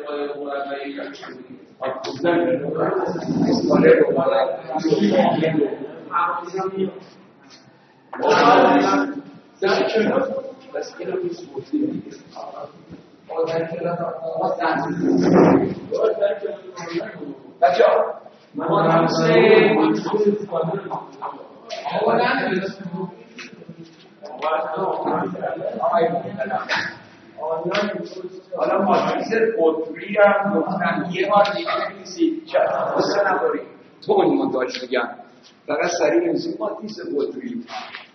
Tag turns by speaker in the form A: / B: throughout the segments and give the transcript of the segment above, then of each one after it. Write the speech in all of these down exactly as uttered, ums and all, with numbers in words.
A: بس اینو نیست گفتیم بچه ها حالا ماتریس قطری هم گفتن یه بار دیگه بنویسید قصه نداریم تو این منتاج میگم فقط سریع بنویسید ماتریس قطری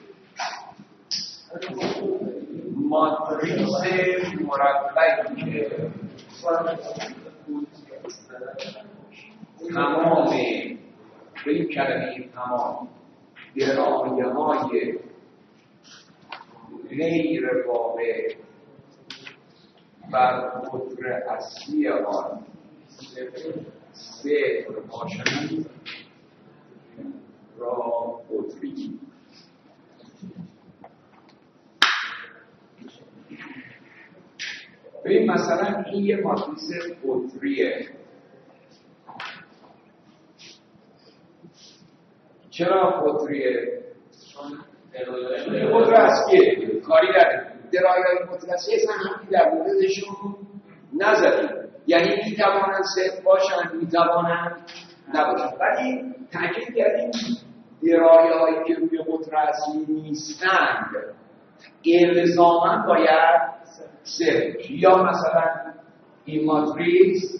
A: ماتریس مربعی تمام به این کلمه تمام درایه های غیر واقع بر قطر اصلی آن صفر باشند را قطری ببین مثلا این یه ماتریس قطریه. چرا قطریه؟ قطر اصلیه کاری داره. درایه‌های قطر اصلی اصلا همین در موردشون نزدیم، یعنی میتوانند صفر باشند میتوانند نباشند، ولی تاکید کردیم درایه‌هایی که روی قطر اصلی نیستند الزاماً باید صفر. یا مثلا این ماتریس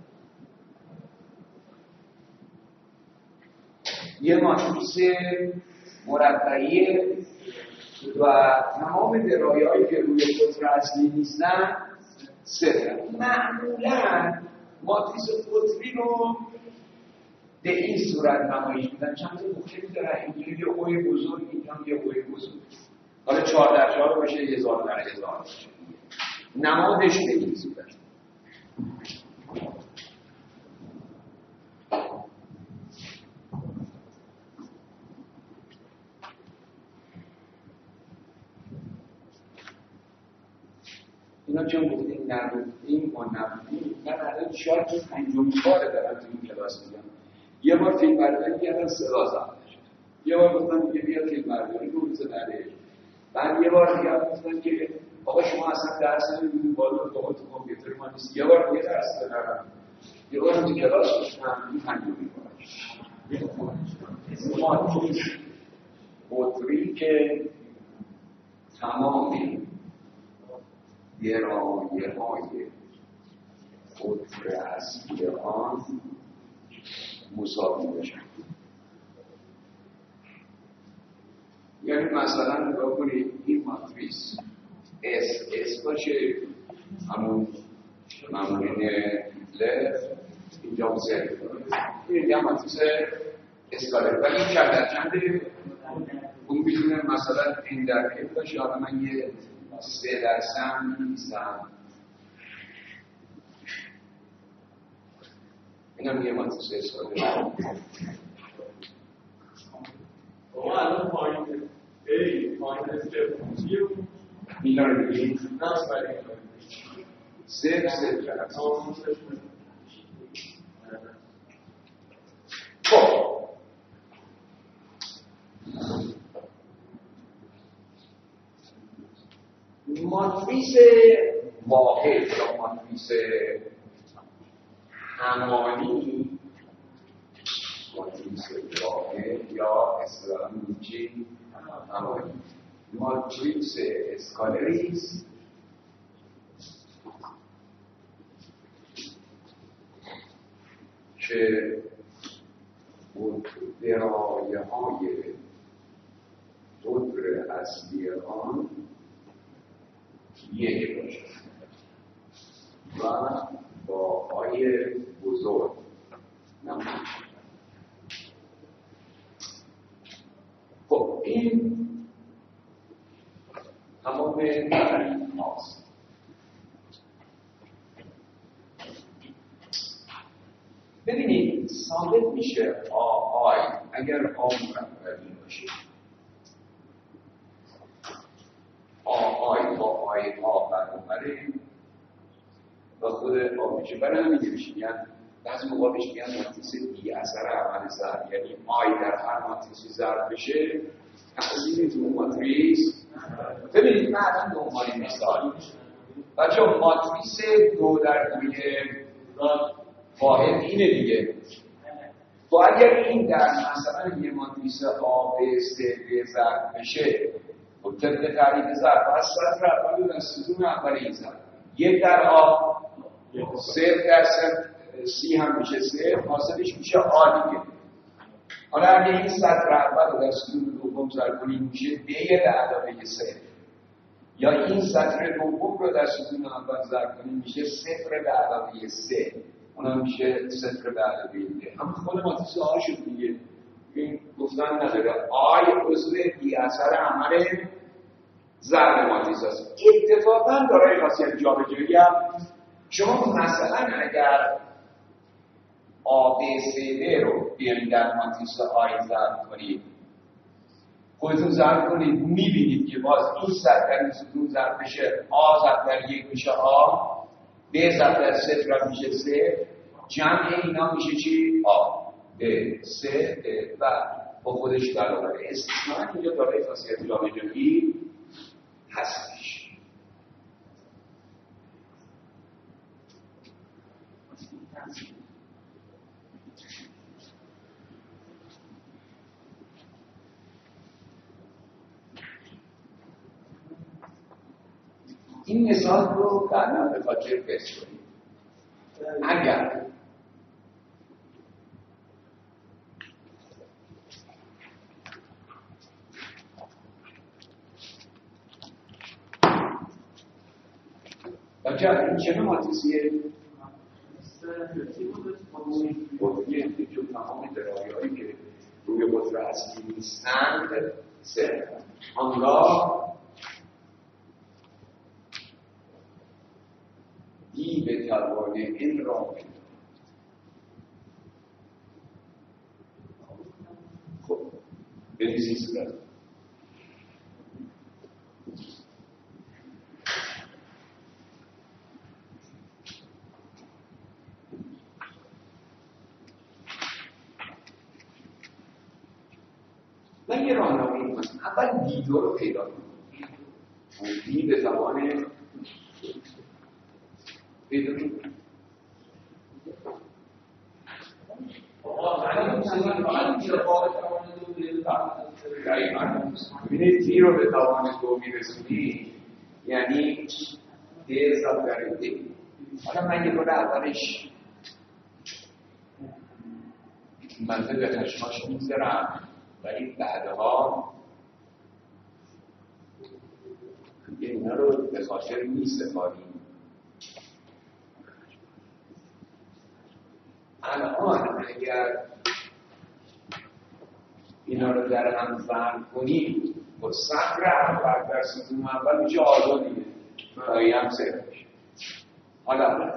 A: یه ماتریس مربعیه و تمام درایه‌هایی که روی قطر اصلی نیستن صفر. معمولاً ماتریس قطری رو به این صورت نمایش میدن. چند تا مختلفی دارن، اینجوری یه اوی بزرگ، اینجا یه اوی بزرگ، حالا چهار در چهار باشه، هزار در هزار باشه. نمادش به این صورت. اینا چون گفتیم نگفتیم ما نگفتیم، من الان شاید که پنجمین باره دارم تو این کلاس میگم. یه بار فیلم برداری کردم صدا زدم، یه بار گفتم دیگه بیا فیلم برداری رو بزن نده، بعد یه بار دیگه گفتن که آقا شما اصلا درس نمیدونید بالا با تو کامپیوتر ما نیست. یه بار دیگه درس دادم، یه بار تو کلاس گفتم این پنجمین بار ما قطری که تمامی درایه های قطر اصلی آن مساوی بشن. یعنی مثلا نگاه کنید این ماتریس اس اس باشه، همون ممنون هیتلر اینجا صفر، این یه ماتریس اسکالر، ولی این چند در چنده اون میتونه مثلا این در کف باشه. حالا من یه سه در سم می‌نویسم، اینم یه ماتریس اسکالر.
B: آقا الان پایین ای پایین صفر چیه؟
A: اینا رو بگید
B: نه برای
A: صفر صفر خب ماتریس واحد یا ماتریس همانی، ماتریس واحد یا اصطلاحاً میگیم همانی، ماتریس اسکالری است که درایه‌های قطر اصلی آن یک باشه و با آی بزرگ نمونه. خب این تمام تعریف هاست. ببینید ثابت میشه آی اگر آ مربعی باشه، آی با آی آ برابره و خود آب میشه. برای همین میگن بعضی موقع بهش میگن ماتریس بی اثر عمل ضرب، یعنی آی در هر ماتریسی ضرب بشه تأثیری تو اون ماتریس. ببینید من الان به عنوان مثال بچه ماتریس دو در دوی واحد اینه دیگه. و اگر این در مثلا یه ماتریس آ ب س د ضرب بشه و طبق تعریف ضرب از سطر اول در ستون اول این ضرب یک در آ صفر در صفر سی هم میشه صفر، حاصلش میشه آ دیگه. حالا اگه این سطر اول رو در ستون دوم ضرب کنیم میشه د به علاوه صفر، یا این سطر دوم رو در ستون اول ضرب کنیم میشه صفر به علاوه سه، اونم میشه صفر به علاوه ده. هم خود ماتریس آ شد دیگه. این گفتن نداره. آی عضو بی اثر عمل ضرب ماتریس است. اتفاقا دارای خاصیت جابجایی هم شما مثلا اگر آ ب س د رو بیارید در ماتریس آی ضرب کنید، خودتون ضرب کنید میبینید که باز این سطر در این ستون ضرب بشه آ ضرب در یک میشه آ، ب ضرب در صفر میشه صفر، جمع اینا میشه چی؟ آ ب س د و با خودش برابره. استثناء اینجا دارای خاصیت جابجایی هستش. این مثال رو بعدا به خاطر بس کنید. اگر بچه این چه ماتریسیه؟ قطریه که چون تمام درایی هایی که روی قطر اصلی نیستند صرف آنگاه دی به توان این را خب بنویسید صورت من یه راهنمایی می‌کنم. اول دی دو رو پیدا کنید. دی به توان پیدا کنید. ببینید دی رو به توان دو میرسونید یعنی د ضرب در د. حالا من یه بار اولش منطقه به خشماش میذارم ولی بعدها اینا رو به خاطر می‌سپاریم. الان اگر اینا رو در هم ضرب کنیم با سطر اول در ستون اول میشه آزادیه رایی هم صفر میشه. حالا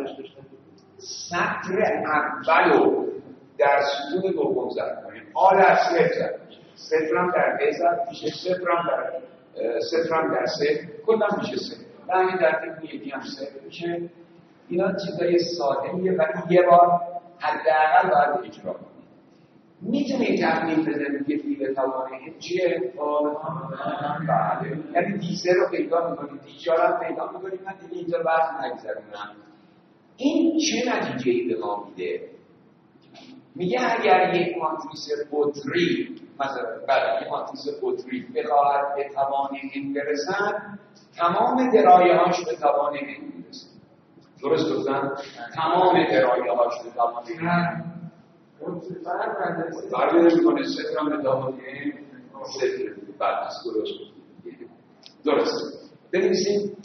A: سطر اول رو در ستون دوم ضرب کنیم آ در صفر ضرب میشه، صفر هم در ب ضرب میشه، صفر هم در صفر هم در صفر کلا میشه صفر و همین در طبق یکی هم صفر میشه. اینا چیزای ساده میه ولی یه بار حداقل باید اجرا کنید. میتونید تخمین بزنید که دی به توان این چیه؟ بله، یعنی دی سه رو پیدا میکنید، دی چهار هم پیدا میکنید. من دیگه اینجا بحث نگذارونم. این چه نتیجه‌ای به ما میده؟ میگه اگر یک ماتریس قطری مثلا بله یک ماتریس قطری بخواهد به توان این برسد تمام درایه‌هاش به توان این میرسه. درست گفتم؟ تمام درایه‌هاش به توان این فرق نمی‌کنه. صفر هم به توان این صفر بعد از درست درست بنویسیم.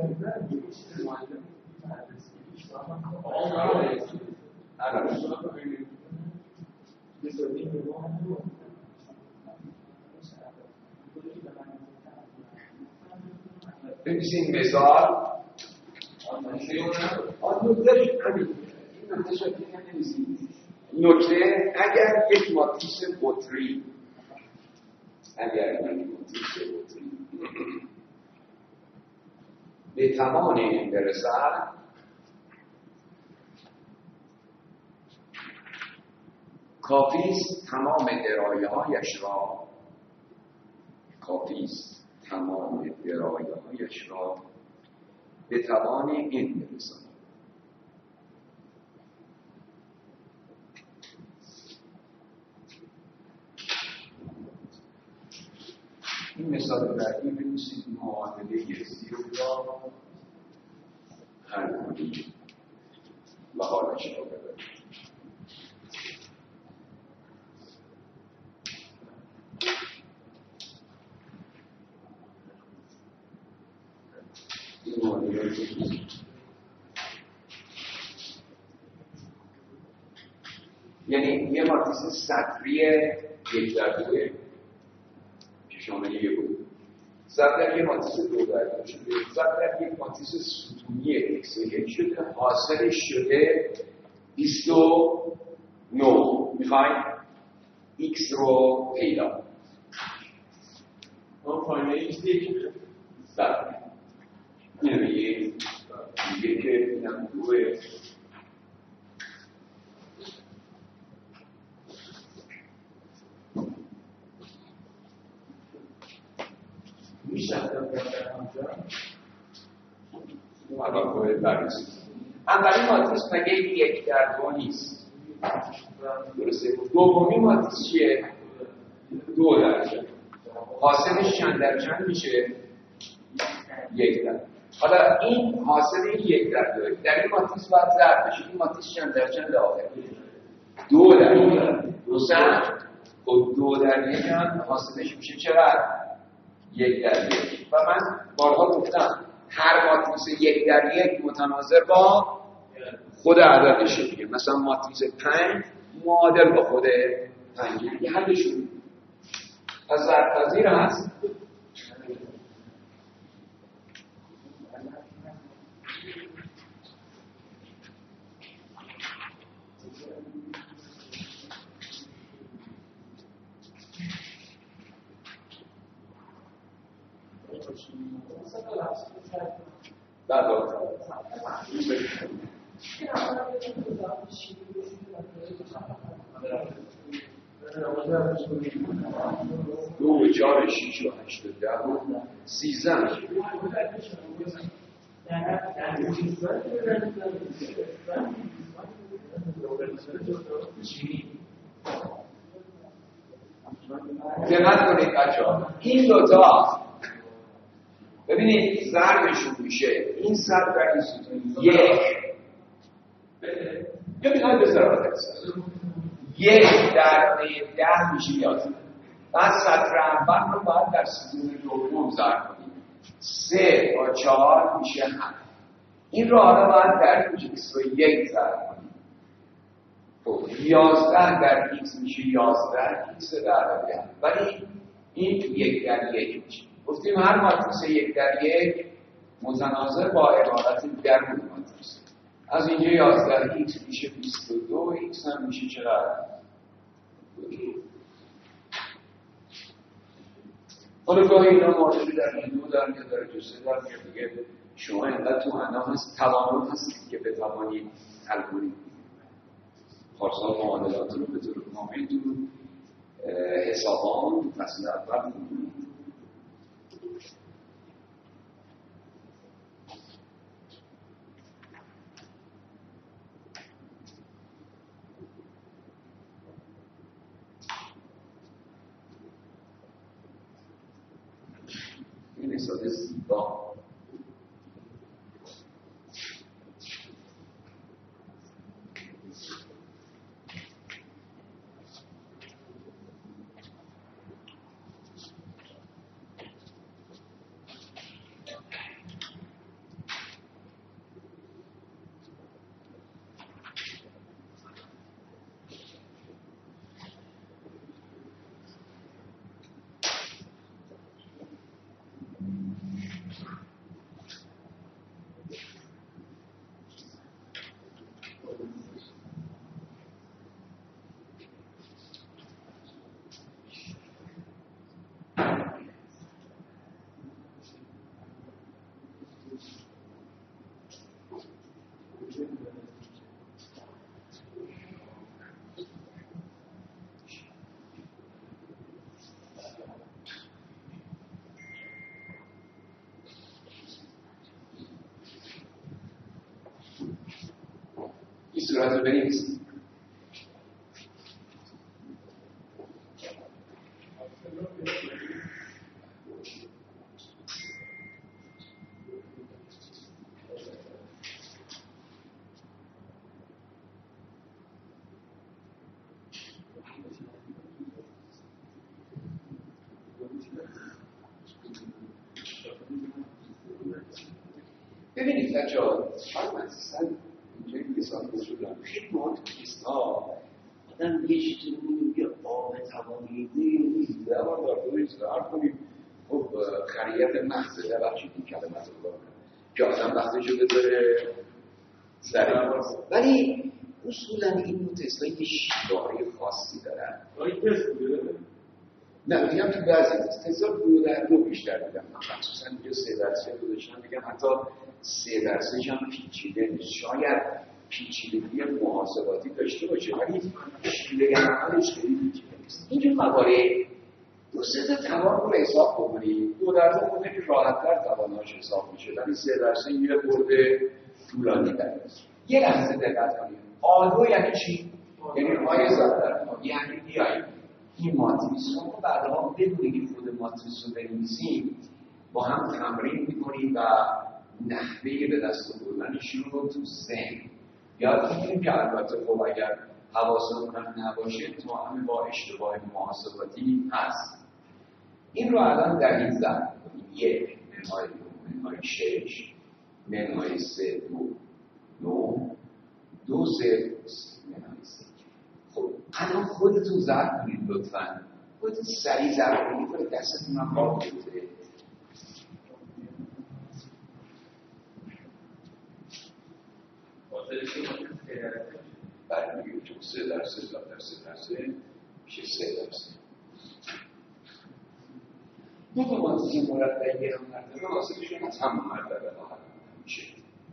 A: ببینید مثال آن نکته همین این نکته شاید نمی‌نویسید. نکته اگر یک ماتریس قطری اگر یک ماتریس قطری به تمام این برسد کافیست تمام درایه‌هایش را کافیست تمام درایه‌هایش را به توان این برساند. این مثال بعدی بنویسید معادله زیر را حل کنید و حالش را ببرید. این معادله یعنی یه ماتریس سطری یک در دوه که شامل یه بود ضرب در یه ماتریس دو در دو شده ضرب در یک ماتریس ستونی اکس یک شده حاصلش شده بیست و نه. میخوایم ایکس رو پیدا
B: اون پایینه ایکس یک بده
A: بله اینو میگه میگه که اینم دوه میشه الان باید بررسی اولین ماتریس مگه یک در دو نیست درسته دومی ماتریس چیه دو درجه حاصلش چند در چند میشه یک در حالا این حاصل این یک در دو در این ماتریس باید ضرب بشه این ماتریس چند در چند آخر دو در دو سر خب دو در یک هم حاصلش میشه چقدر یک در یک و من بارها گفتم هر ماتریس یک در یک متناظر با خود عددشه دیگه مثلا ماتریس پنج معادل با خود پنج یه حلشون پس ضرب‌پذیر هست بعد دو و چهار شیش و هشت و ده و سیزن دقت کنید بچه‌ها این دوتا ببینید ضربشون میشه این ضرب در این ستون یک یا میخواید به ضربت یک در ده میشه یازده بعد سطر اول رو باید در ستون دوم ضرب کنید سه با چهار میشه هفت این رو حالا باید در ایکس رو یک ضرب کنید خب یازده در ایکس میشه یازده ایکس در ده ولی این یک در یک میشه گفتیم هر ماتریس یک در یک متناظر با عبارت درون ماتریس از اینجا یازده ایکس میشه بیست و دو ایکس هم میشه چقدر حالا گاهی اینا مورد در دو در یا در جسه در یا دیگه شما اینقدر تو اندام هست توانون هستید که بتوانید حل کنید خارصان معادلات رو به طور کامل تو حسابان تو فصل اول کنید این حساب زیبا صورت رو بنویسید. ببینید بچه‌ها، من مثلا اینجایی که سال بزرگم خیلی مهمه کسا آدم یه چیزی رو میگه آب توانیده نیست دوان دارده اصلاح کنیم. خب خریت محضه بخشید این کلمه رو کنم که آدم وقتشو بذاره سر باز، ولی اصولا این دو تستا یه شیواره خاصی دارن.
B: آیا تست بوده؟
A: نه میگم تو بعضی تستا دو در دو بیشتر میگم، مخصوصا اینجا سه در سه رو داشتم میگم حتی سه در سه هم پیچیده نیست، شاید پیچیدگی محاسباتی داشته باشه ولی شیوه عملش خیلی پیچیده نیست. اینجور موارد دو سه تا توان رو حساب کنید، دو در دو خونه که راحت‌تر تواناش حساب میشه ولی سه در سه یه برده طولانی داره. یه لحظه دقت کنید، آلو یعنی چی؟ یعنی آیه زدن یعنی بیایید این ماتریس رو بعدها بدون که خود ماتریس رو بنویسیم با هم تمرین میکنیم و نحوه به دست بردنش رو تو ذهن یاد میگیریم که البته خب اگر حواسمون هم نباشه تو همه با اشتباه محاسباتی هست. این رو الان در این ضرب کنیم، یک منهای دو منهای شش منهای سه دو نو دو سه منهای سه. خب الان خودتون ضرب کنید لطفا، خودتون سریع ضرب کنید کنید دستتون هم کار بوده. برای میگه چون سه درسه زاد در سه درسه میشه سه درسه. دو تا ماتریس مرتبه یه هم مرتبه حاصلشون از هم مرتبه خواهد میشه.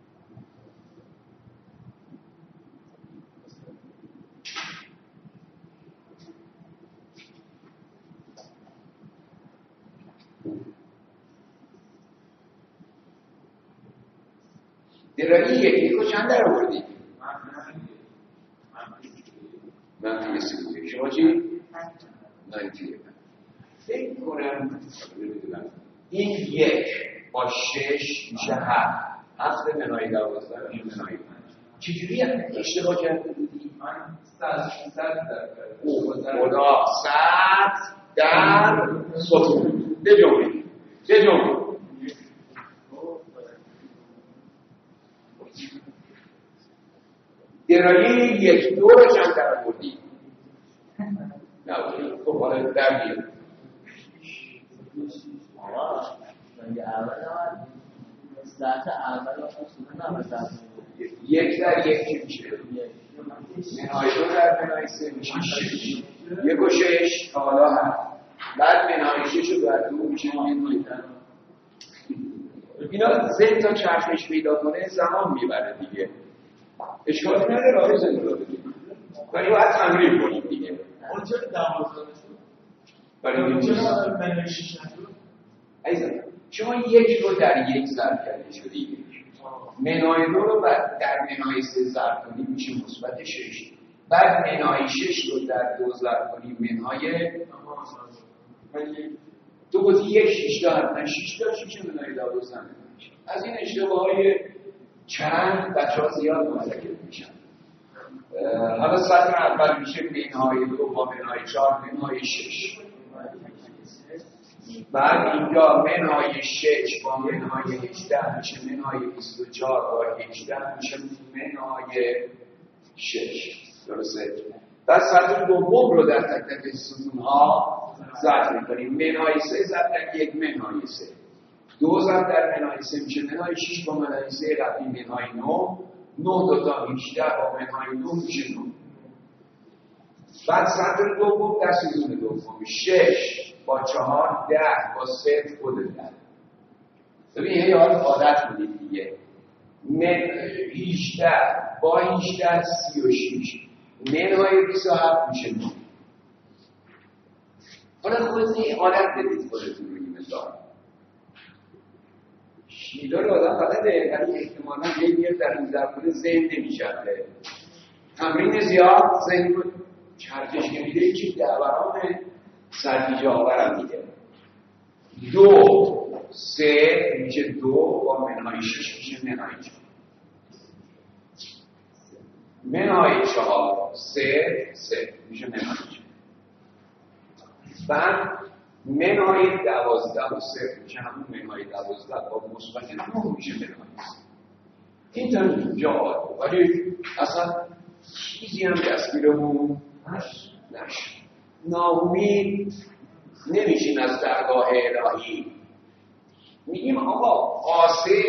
A: درایی یکی رو چند در آوردی؟ منفی سی بودی. شما چی؟ منفی. فکر کنم این یک با شش میشه هفت. هفت منهای دوازده این منهای پنج. چجوری اشتباه کرده بودی؟
B: من صد در
A: خدا صد در ستون. بجنبید. بجنبید. درایی یک دو رو چند در آوردی؟ نه خب حالا در بیاد یک در یک چی میشه؟ منهای دو در منهای سه میشه شش. یک و شش حالا هست، بعد منهای شش و در دو میشه منهای در. اینا ذهن تا چرخش پیدا کنه زمان میبره دیگه، اشکالی نداره آقای زنده را بگیم ولی باید تمرین کنیم دیگه.
B: اون چرا دوازده شد؟
A: برای این
B: چرا منهای شش نشد؟
A: عزیزم شما یک رو در یک ضرب کرده شدی، منهای دو رو در منهای سه ضرب کنیم میشه مثبت شش، بعد منهای شش رو در دو ضرب کنیم منهای تو گفتی یک شش تا حتما شش تا شش منهای دوازده میشه. از این اشتباه های چند بچه ها زیاد مرتکب میشن. حالا سطر اول میشه منهای دو با منهای چهار منهای شش، بعد اینجا منهای شش با منهای هجده میشه منهای بیست و چهار با هجده میشه منهای شش. درسته؟ بعد سطر دوم رو در تک تک ستون ها ضرب میکنیم. منهای سه ضرب در یک منهای سه، دو ضرب در منهای سه میشه منهای شش با منهای سه رفتی منهای نو، نه دوتا هجده با منهای نو میشه نو. بعد سطر دوم در ستون دوم شش با چهار ده با صفر خود ده. ببین یه یاد عادت کنید دیگه. من هجده با هجده سی و شش منهای بیست و هفت میشه نو. حالا خودتون این عادت بدید خودتون رو این مثال شیدا رو آدم فقط ولی احتمالا یه میاد در این زبانه ذهن نمیشنده. تمرین زیاد ذهن رو چرخش که میده که دوران سرگیجه آورم میده. دو سه میشه دو با منهای شش میشه منهای چهار. منهای چهار سه سه میشه منهای چهار. بعد منهای دوازده و صفر میشه همون منهای دوازده با مثبت نه میشه منهای صفر. این تا اینجا آده ولی اصلا چیزی هم دستگیرمون نشه. ناامید نمیشیم از درگاه الهی. میگیم آقا آسه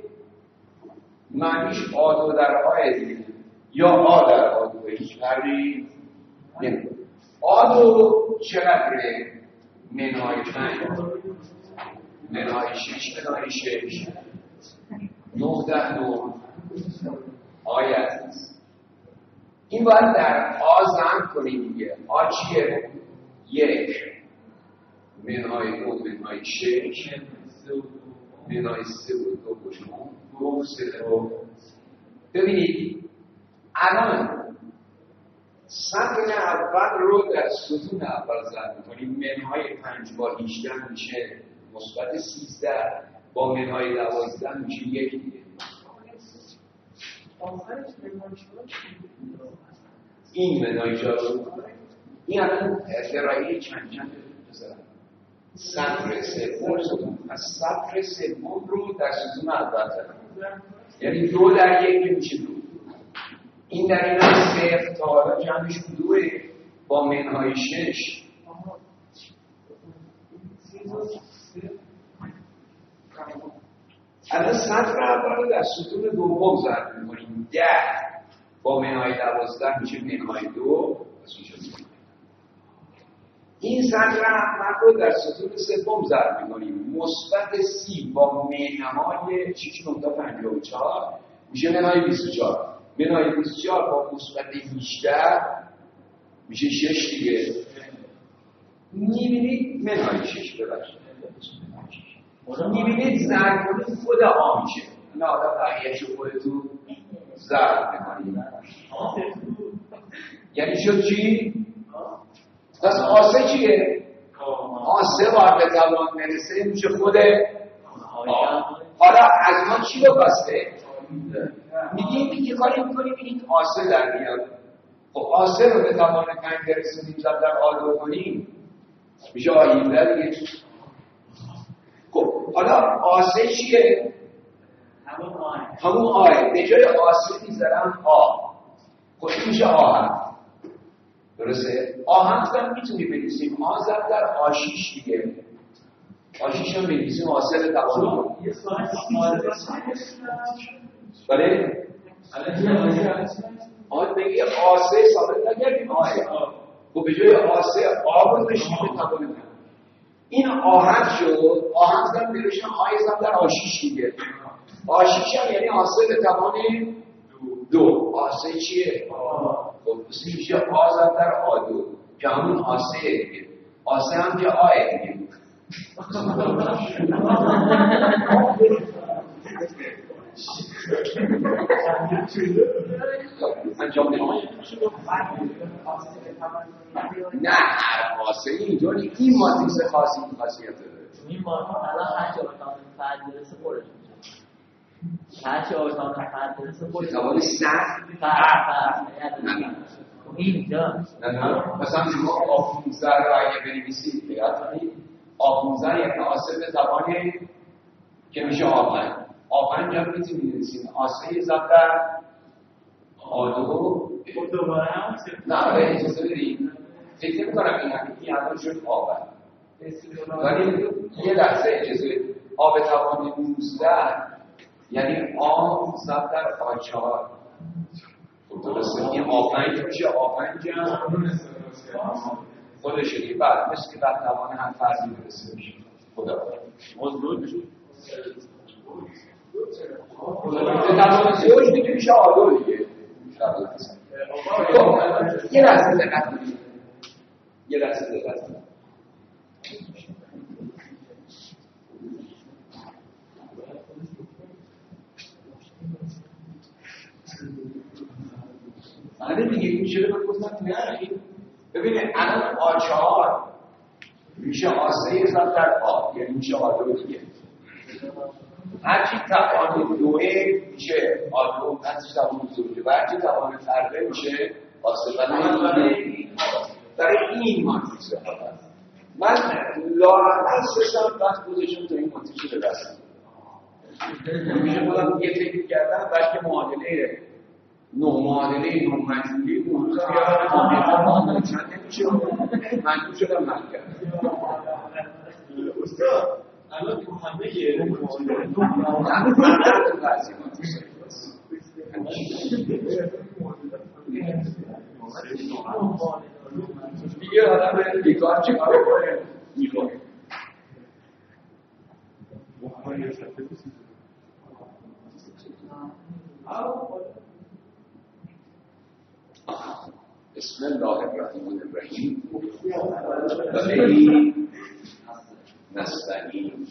A: معنیش آدو در آه یا آ در آدو هیچ فرقی نمیکنه. آدو چقدره؟ منهای پنج منهای شش منهای شش نه ده نه آیه عزیز. این باید در آ زن کنیم دیگه. آ چیه؟ یک منهای دو منهای شش منهای سه و دو بشون دو سه دو. ببینید الان سطر اول رو در ستون اول زن میکنیم. منهای پنج با هجده میشه مثبت سیزده با منهای دوازده میشه یک دیگه. این منهای جارو این الان درایی چند چند بذارم سطر سوم ستون از سطر سوم رو در ستون اول زن یعنی دو در یک میشه دو. این در این هم صفر تا حالا جمعش دوه با منهای شش. الان سطر اول رو در ستون دوم ضرب می‌کنیم. ده با منهای دوازده میشه منهای دو. این سطر اول رو در ستون سوم ضرب می‌کنیم. مثبت سی با منهای شش نقطه پنجاه و چهار میشه منهای بیست و چهار. منهای بیست و چهار با مثبت هجده میشه شش دیگه. میبینید منهای شش ببخشید میبینید ضرب کنید خود آ میشه. نه آدم بقیه‌شو خودتون ضرب بکنید. یعنی شد چی؟ پس آسه چیه؟ آسه بار به توان مرسه میشه خود آ. حالا از ما چی رو بسته؟ میگیم یه کاری میکنیم این آسه در بیاد. خب آسه رو به توان پنج برسونیم زب در آلو کنیم میشه آییده دیگه. خب حالا آسه چیه؟ همون آه. همون آه. به جای آسه میذارم آ. خب این میشه آهن. درسته؟ آهن هم میتونی بنویسیم آ زب در آشیش دیگه. آشیش هم بنویسیم آسه به توان. یه سوال بله؟ آن بگی آسه ثابت نگردیم آه. خب به جای آسه آب رو بشیم به توان. این آهن شد. آهن زن بروشن آیه زن در آشیش دیگه. آشیش هم یعنی آسه به توان دو. آسه چیه؟ خب بسی میشه آ زن در آ دو که همون آسه دیگه. آسه هم که آه دیگه. انجام بدیم. نه هر آسه اینطوری این ماتریس خاصی این خاصیت داره.
C: این ماتریس الان هر جا اتاق فرد برسه پرش میشه. هر جا اتاق فرد برسه پرش میشه.
A: توان صد
C: فرد اینجا
A: نه نه مثلا شما آ پانزده رو اگه بنویسید یادتونید آ پانزده یعنی آسه به زبان که میشه آ پنج. آ پنج هم میتونید بنویسید آسه ضرب در آ دو.
B: خب دوباره هم
A: نه ولی اجازه بدید فکر می‌کنم این حقیقی الان شد آ پنج. ولی یه لحظه اجازه آ به توان نوزده یعنی آ ضرب در آ چهار. درسته این آ پنج میشه آ پنج هم خودشه دیگه. بعد مثل که در توان هم فرضی برسه میشه. خدا موضوع میشه به توان زوج دیگه میشه آدو دیگه. یه لحظه دقت کنید. یه لحظه دقت کنید. آره دیگه این شده باید گفتم نه این ببینید الان آ چهار میشه آسه ضرب در آ یعنی میشه آ دو دیگه هرچی توان دوه میشه آ دو هرچی توان زوجه و هرچی توان فرقه میشه آسه برای برای این ماتریسه من لااقل سشم وقت گذاشتم تا این ماتریسه به دست میشه خودم یه فکر کردم بلکه معادله نو معادله نو مجموعی موضوع بیارم چند نمیشه مجموع شدم من کردم
B: استاد الان تو همه یه معادله
A: نو معادله تو بعضی ماتریسه دیگه آدم بیکار چیکار کنه میخوره بسم الله الرحمن الرحیم ولی نستعین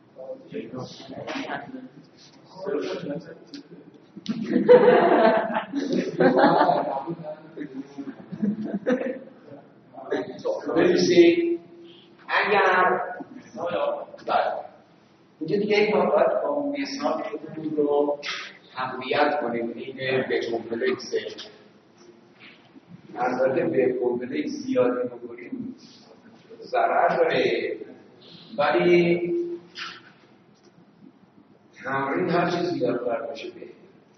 A: بنویسید اگر اینجا دیگه این باید با مثال خودمون رو تقویت کنیم این به کمپلکس البته به کمپلکس زیادی بکنیم ضرر داره ولی تمرین هر چیز زیادتر باشه به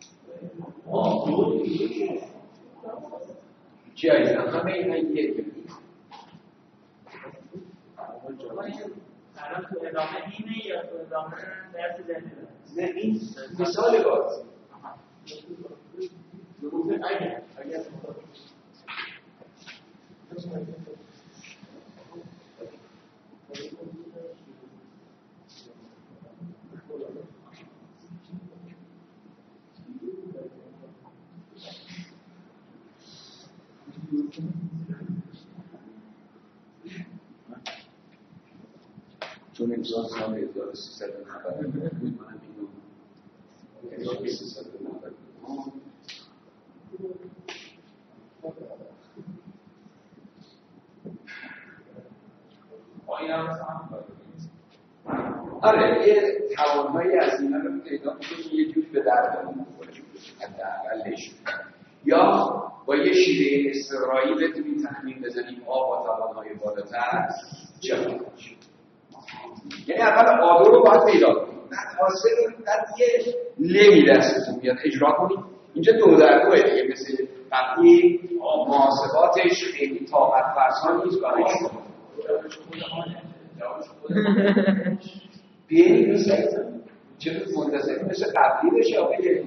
A: چی عزیزم همه این های یک
C: الان تو ادامه اینه یا تو ادامه درس زنده
A: نه این مثال باز
B: اگر اگر
A: چون امسال سال هزار و سیصد و نود و نه بود منم اینو هزار و سیصد و نود و نه آره یه توانهایی از اینا رو پیدا کنیم یه جوری به دردمون بخوره حداقلش یا با یه شیوه استقرایی بتونیم تخمین بزنیم آ با توانهای بالاتر چقدر باشه یعنی اول آدو رو باید پیدا کنیم نه حاصل رو بعد یه لمی دستتون میاد اجرا کنیم اینجا دو در دوه دیگه مثل قبلی محاسباتش خیلی طاقت فرسا نیست برای شما بیایید مثل چطور منتظر مثل قبلی بشه آقای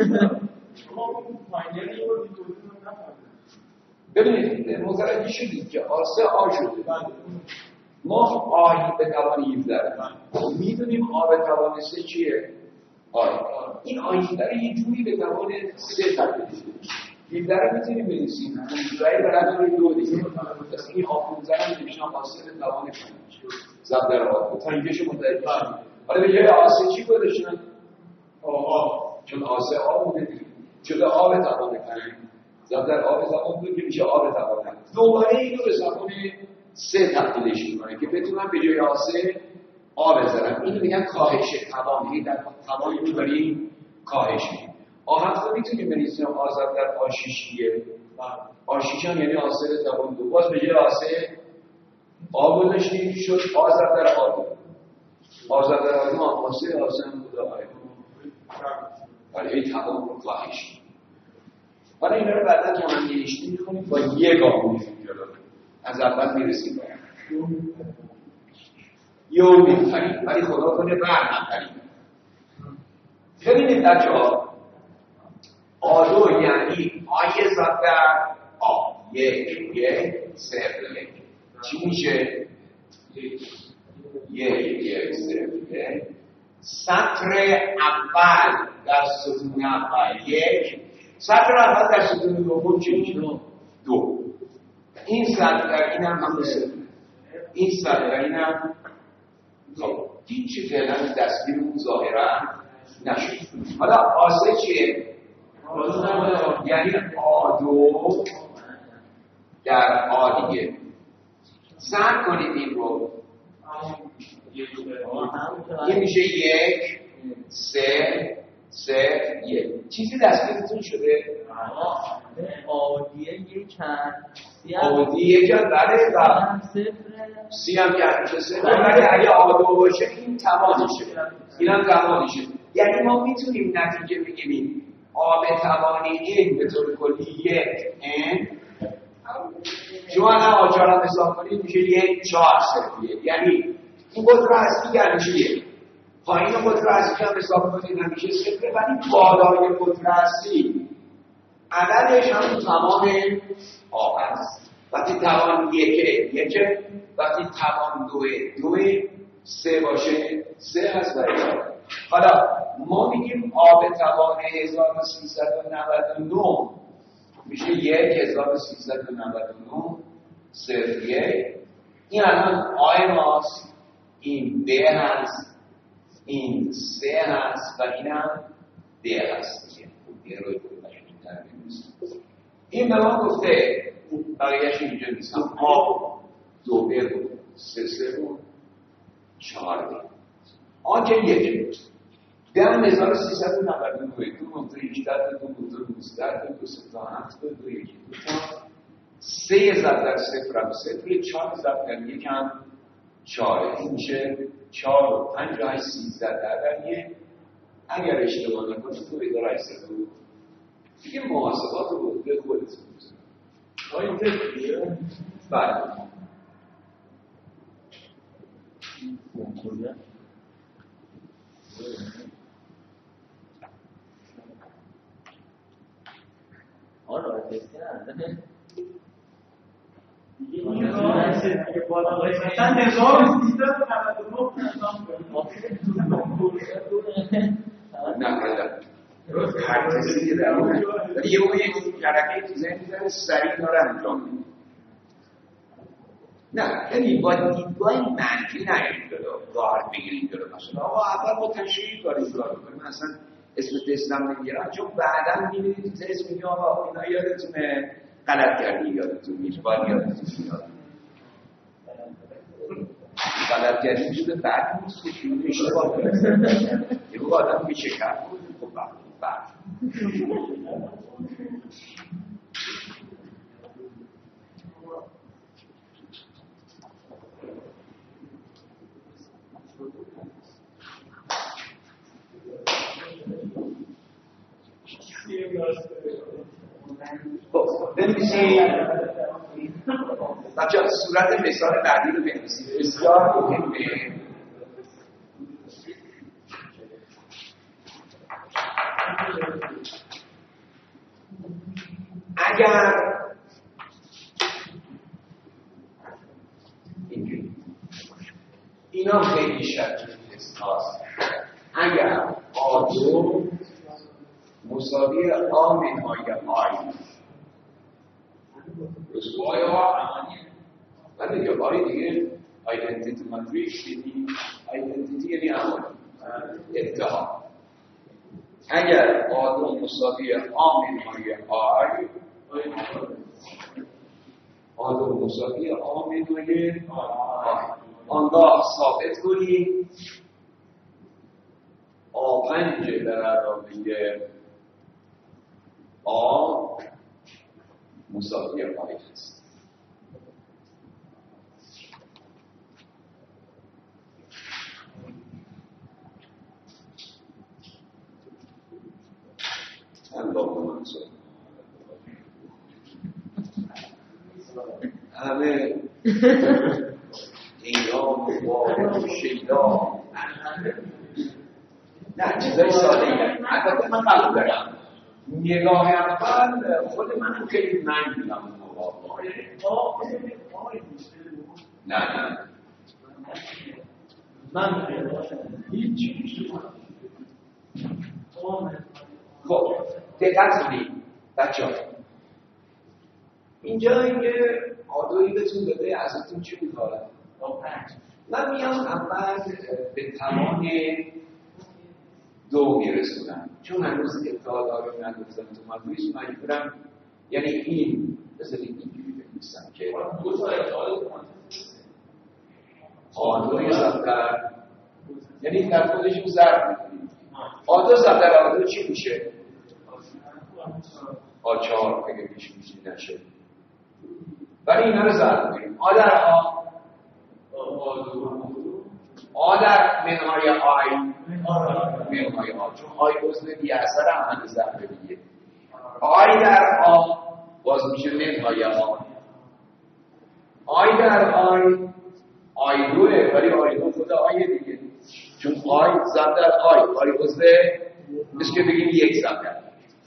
A: ببینید متوجه شدید که آسه آ شده ما آهی به توان هفده میدونیم آ به توان سه چیه؟ آی این آهیده رو یه جوری به توان سه تبدیل شده هفده رو میتونیم بنویسیم پونزده برد روی دو دیگه پس این آ پونزده رو میشن آسه به توان پنج زب در آ تا اینکه شما متوجه شدید حالا به جای آسه چی گذاشتن؟ آ چون آسه آ بوده دیگه شده آ به توان پنج زب در آ به توان بود که میشه آ به توان پنج دوباره اینو به توان سه تبدیلش میکنه که بتونم به جای آسه آ بذارم اینو میگن کاهش توان هی در توان رو داریم کاهش میدیم آ هفته میتونیم بنویسیم آزاد در آ شیشیه آ شیش هم یعنی آسه به توان دو باز به جای آسه آ گذاشتیم شد آزاد در آ دو آزاد در آ دو آسه آسه هم بوده آی برای توان رو کاهش میدیم حالا اینا رو بعدا که من نوشتی میکنیم با یه گام میشیم جلو از اول میرسیم باید یو میپریم ولی خدا کنه بر نپریم ببینید بچه ها آدو یعنی آی زد در آ یک یک صفر یک چی میشه؟ یک یک صفر یک سطر اول در ستون اول یک سطر اول در ستون دوم چی میشه؟ دو این سطر در این هم هم این سطر در این هم خب هیچی فعلا دستگیرمون ظاهرا نشد حالا آسه چیه؟ یعنی آ دو در آ دیگه. ضرب کنید این رو، این میشه یک سه سه یک. چیزی دستگیرتون شده؟
C: آدیه یک هست،
A: آدیه یک هست، بله و سی هم که همیشه صفر، ولی اگه آ دو باشه این توانشه، این هم توانشه. یعنی ما میتونیم نتیجه بگیریم آ به توان این به طور کلی یک ان، شما الان آ چهار هم حساب کنید میشه یک چهار صفر یک. یعنی این قطر اصلی یعنی چیه؟ پایین قطر اصلی هم حساب کنید همیشه صفره، ولی بالای قطر اصلی عددش هم تمام آ هست. وقتی توان یکه یکه، وقتی توان دوه دوه، سه باشه سه هست و اضافه. حالا ما میگیم آ به توان هزار و سیصد و نود و نه میشه یک هزار و سیصد و نود و نه صفر یک. این الان آی ماست، این ب هست، این سه هست و این هم د هست. یه روی بکنید این به ما گفته بقیهش اینجا نیست، آ دو ب بود، سه سه بود، چهار بود. آن که یک ده هزار و سیصد و نود و نه، دو منطقه هجده، دو منطقه نوزده، دو سه تا هفت، دو یکی دو تا، سه ضرب در صفر هم صفر، چهار ضرب در یک هم چهاره. این میشه چهار و پنج و هشت سیزده در یک. اگر اشتباه نکنه تو اداره هشتصد بود دیگه محاسبات رو بوده خودتون بزن.
B: آیا تکیه؟
A: بله
C: آن را تکیه نه
B: این را هست که بالا مثلا هزار و سیصد و نود و نه
A: نه نه هر کسی که در اونه ولی یه اون یک جرقه تو ذهن میزنه سریع داره انجام میده. نه یعنی با دیدگاه منفی نگیرید جلو، راحت بگیرید جلو. مثلا آقا اول با تشریح کاری کار کنیم، من اصلا اسم تستم نمیگیرم چون بعدا میبینید تو تست میگه آقا اینا یادتونه غلط کردی، یادتون میشه باید یادتون میاد غلط کردی میشه به بعد نیست که شروع اشتباه کنید. یه با آدم که شکر کنید خب بعد بعد خب بنویسید بچه ها صورت مثال بعدی رو بنویسید، بسیار مهمه. اگر اینجوری اینا خیلی شکل هست، اگر آ دو مساوی آ منهای آی رسوای آ امانیه من دیگه آی دیگه آیدنتیتی ماتریکس یعنی آیدنتیتی یعنی امانی اتحاد. اگر آ دو مساوی آ منهای آی آ دو مساوی آ منهای آی آنگاه ثابت کنید آ پنج در علاوه آ مساوی آی هست. الله منصور همه ایران و بارد و شیدا نه چیزای ساده ای هست. البته من قبول دارم نگاه اول خود من خیلی من میدونم نه نه
B: من هیچ
A: خب دقت کنید بچه ها اینجا اینکه آدویی بهتون بده ازتون چی میخواد؟ من میام اول به تمام دو میرسونم، چون هنوز ابتدا رو نگفتم تو مدرسه مجبورم، یعنی این بذارید اینجوری بنویسم که
B: دو تا اشاره
A: آدوی زبدر، یعنی در خودشون ضرب میکنیم. آدو زبدر آدو چی میشه؟ آچار اگه پیش میشی نشه، ولی اینا رو ضرب میکنیم. آ در آ، آ در منهای آی، منهای آ، چون آی عضو بی اثر عمل ضربه دیگه. آی در آ باز میشه منهای آ. آی در آی، آی دوه، ولی آی دو خود آیه دیگه، چون آی ضرب در آی، آی عضو مثل که بگیم یک ضرب در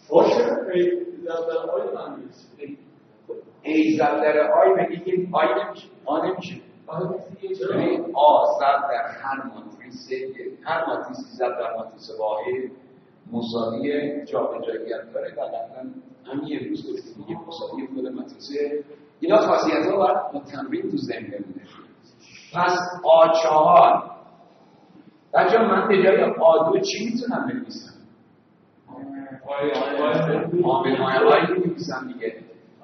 A: ای ضرب در آی بگیم آی نمیشه، آ نمیشه. یعنی آ ضرب در هر ماتریس، هر ماتریسی ضرب در ماتریس واحد مساوی جابجاییت داره و قطعا همین امروز گفتیم دیگه مساوی خود ماتریس. اینا خاصیت‌ها باید با تمرین تو ذهن بمونه. پس آ چهار بچه من به جای آ دو چی میتونم بنویسم؟ آ به مایه آی رو می‌نویسم دیگه.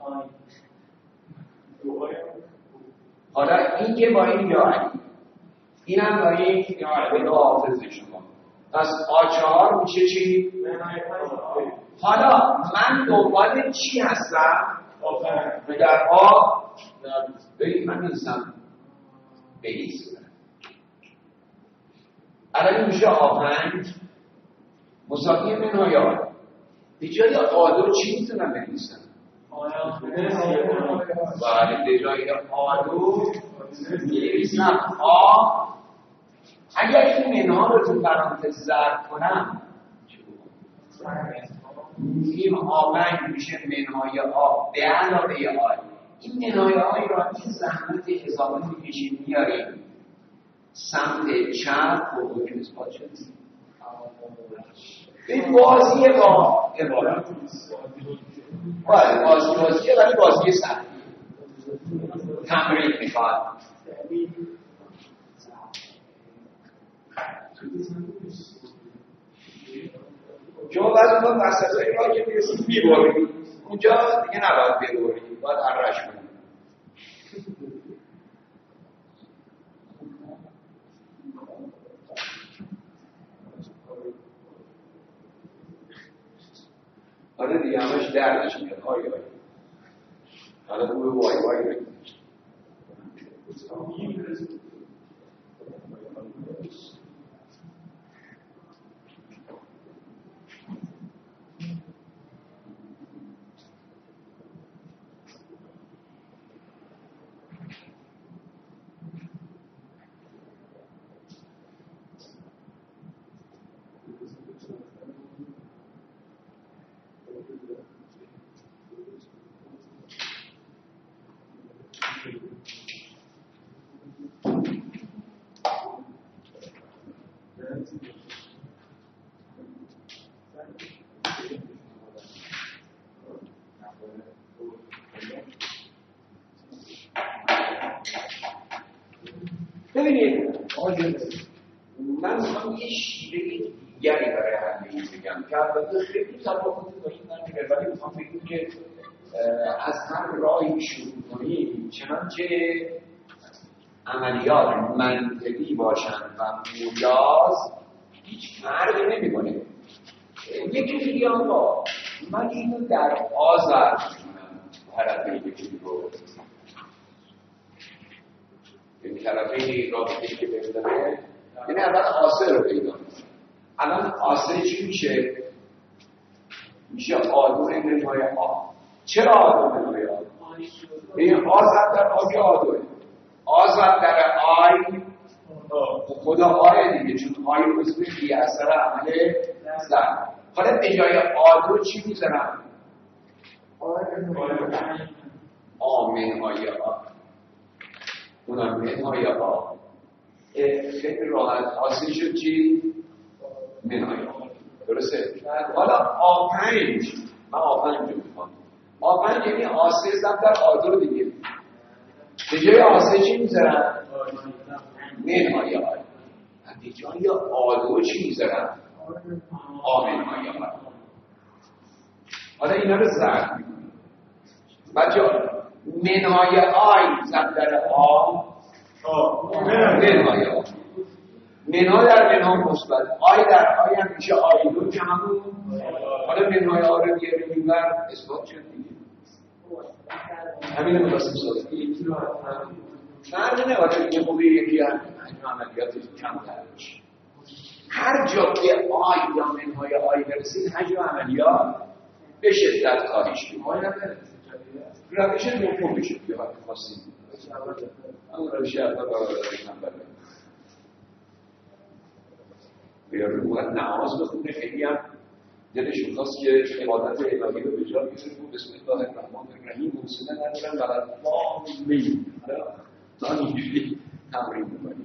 A: حالا این که با این جایی، این هم با این به دو حافظ شما. پس آ چهار میشه چی؟ حالا من دنبال چی هستم؟ در آ بگید من نیستم بگید الان میشه آ پنج مساوی منهای آی. به جای آ دو چی میتونم بنویسم؟ بله به جای آ دو می‌نویسم آ. اگر این منها رو تو پرانتز ضرب کنم میگیم آ پنج میشه منهای آ به علاوه آی. این منهای آی رو این زحمت اضافه میکشیم میاریم سمت چپ و بگیم اثبات شد. این بازی با عبارت باید بازی بازیه، ولی بازی سختی تمرین میخواد. شما بعد اون وسط های راه که میرسید میبارید اونجا دیگه نباید ببارید، باید عرش کنید. حالا دیگه همش دردش میاد آی آی. حالا خوبه وای وای بگید ببینید من میخوام یه شیوه دیگری برای همین بگم که البته خیلی تفاوتی با این نداره، ولی میخوام بگم که از هر راهی شروع کنیم چنانچه عملیات منطقی باشن و موجاز هیچ فرقی نمیکنه. یکی دیگه آقا من اینو در آذر میکنم طرفه یکی رو این طرفه رابطه‌ای که برداره، یعنی اول آسه رو پیدا کنم. الان آسه چی میشه؟ میشه آدوه منهای آ. چرا آدوه منهای آ؟ این آزد در آ که آدوه، آزد در آی خدا آی دیگه، چون آی عضو بی اثر عمل زن. حالا به جای آدو چی میذارم؟ آ منهای آ. اونم منهای آ. خیلی راحت آسه شد چی؟ منهای آ. درسته؟ حالا آ پنج، من آ پنج رو میخوام. آ پنج یعنی آسه زد در آدو دیگه. به جای آسه چی میذارم؟ منهای آ. به جای آدو چی میذارم؟ آمن های آی. حالا اینا رو ضرب میکنیم. بچه منهای آی ضرب در آ منهای آی. منها در منها مثبت، آی در آی هم میشه آیدون که همون. حالا منهای آ رو بیاریم این بر اثبات شد دیگه. همین رو می‌خواستیم سازد یکی رو فرق نه. حالا یه موقع یکی هم حجم عملیاتش کمتر بشه. هر جا که آی یا منهای آی برسید حجم عملیات به شدت کاهش می‌کنه. روش دوم میشه که وقتی خواستیم اون روش اول برادرش هم بله بیاره باید نماز بخونه. خیلی هم دلش می‌خواست که عبادت الهی رو به جا بیاره. بسم الله الرحمن الرحیم حوصله ندارم بلد وام می تا اینجوری تمرین می‌کنیم.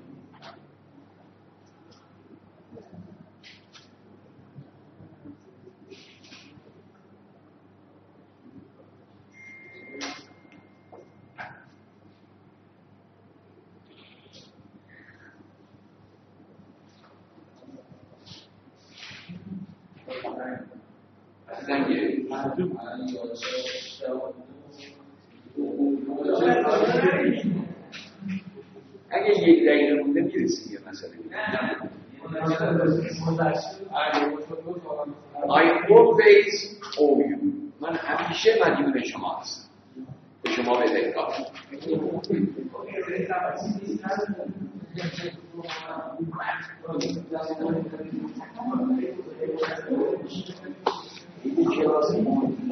A: اگه یک دقیقه مونده میرسیم یه مسئله. I always owe you. من همیشه مدیون شما هستم. به شما بدهکارم. این کلاس